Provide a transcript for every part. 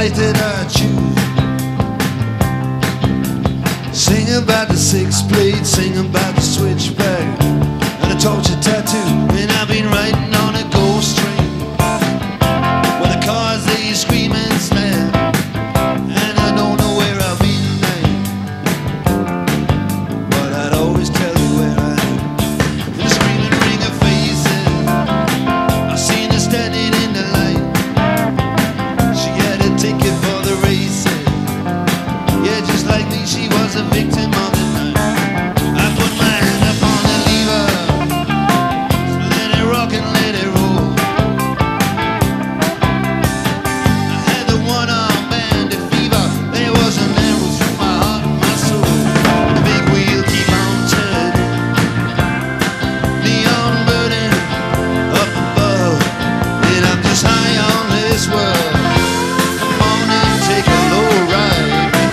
life that I choose. Sing about the six-blade, sing about the switchback and a torture tattoo. And I've been riding on a ghost train where the cars they scream and slam, and I don't know where I've been named, but I'd always tell you where I am. In the screaming ring of faces, I seen her standing in the light. She had a ticket for the races. Yeah, just like me, she was a victim of the night. I put my hand up on the lever, let it rock and let it roll. I had the one-arm bandit fever. There was an arrow through my heart and my soul. The big wheel keep on turning, neon burning up above, and I'm just high on this world. Come on and take a low ride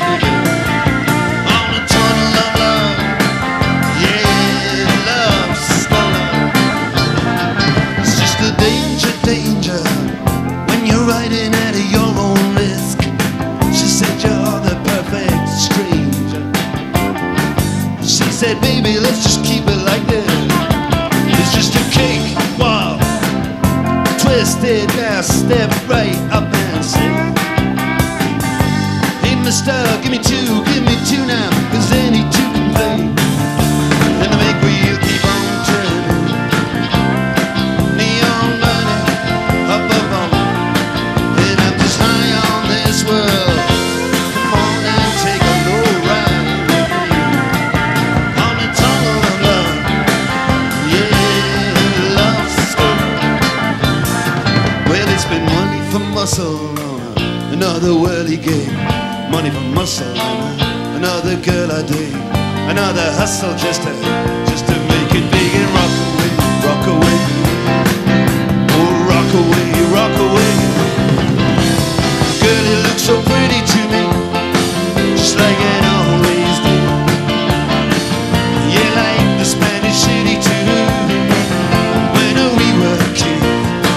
on a tunnel of love. Yeah, love, sister, love. It's just a danger, danger when you're riding at your own risk. She said you're the perfect stranger. She said, baby, let's just keep it like this. It's just a cake walk, twisted now, step right up and sing. Hey mister, give me two now, 'cause any two can play. And the big wheel keep on turning, neon burning up above, and I'm just high on this world. Come on and take a low ride with me on the tunnel of love. Yeah, love story. Well, it's been money for muscle on another worldly game, money for muscle on another girl I date, another hustle just to make it big and rock away, rock away, oh rock away, rock away. Girl, you look so pretty to me, just like it always did. Yeah, like the Spanish city too, when we were kids.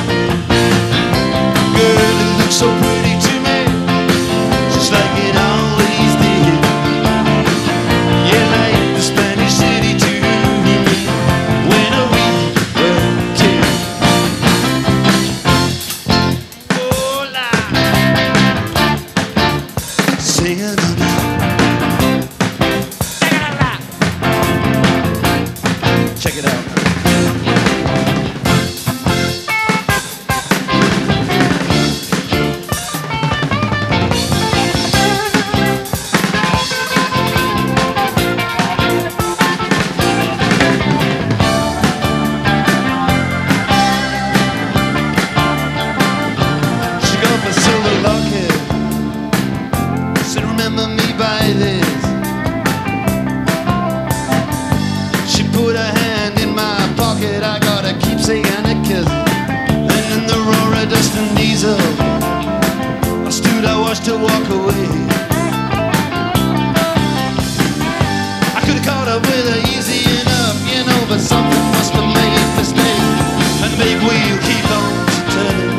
Girl, you look so pretty to me, just like it always did. Yeah, like the Spanish city too, when we were kids. Oh, la. Sing it on me. Check it out. She got up a silver locket, said remember me by this. She put her hand in my pocket, I got a keepsake and a kiss. And in the roar of dust and diesel, I stood, I watched her walk away. I could have caught up with her easy enough, you know, but something must have made a mistake. And the big wheel keep on turning,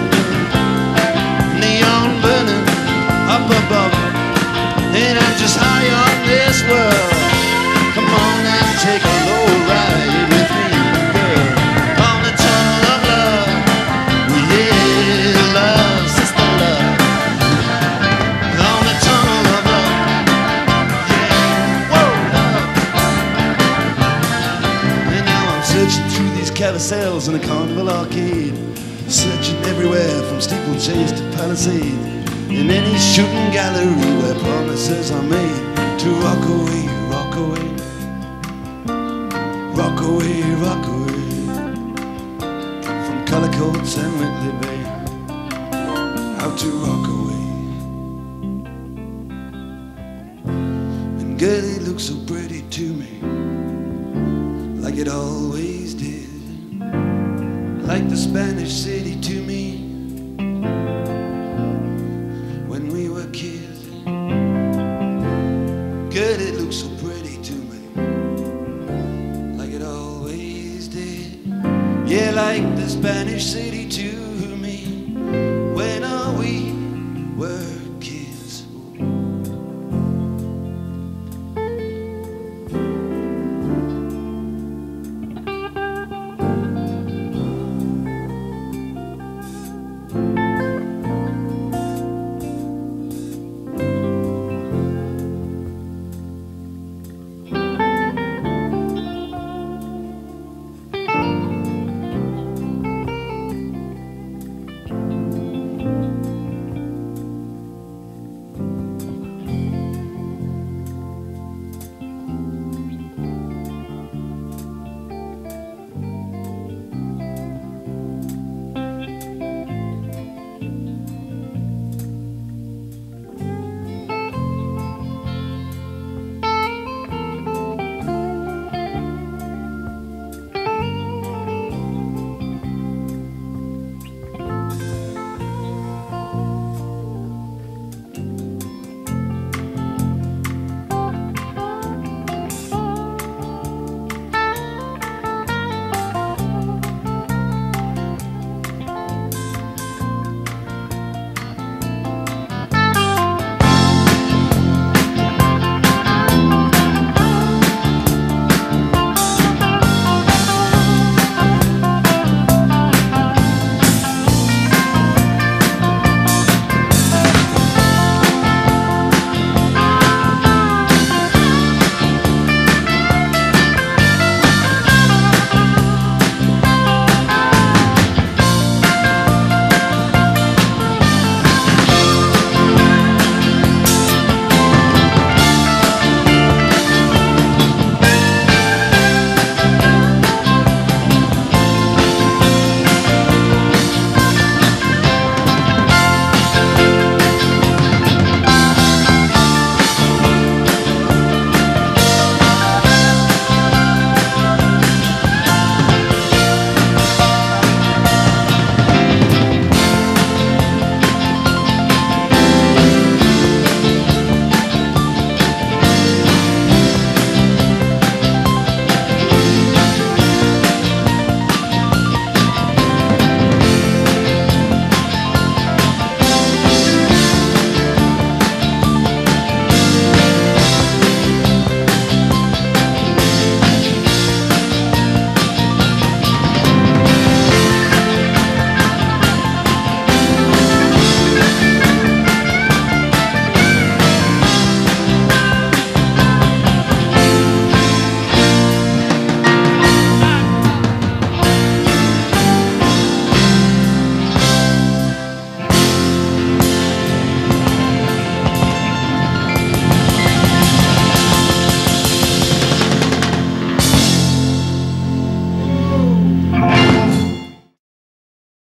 neon burning up above, and I'm just high on this world. Come on and take a low ride with me, girl, on the tunnel of love. Yeah, love, sister, love, on the tunnel of love. Yeah, whoa, love. And now I'm searching through these carousels in a carnival arcade, searching everywhere from steeplechase to palisade, in any shooting gallery where promises are made to rock away, rock away, rock away, rock away, from color coats and Whitley Bay, how to rock away. And girl, it looks so pretty to me, like it always did, like the Spanish city to me when we were kids. Girl, it looks so pretty to me, like it always did. Yeah, like the Spanish city too.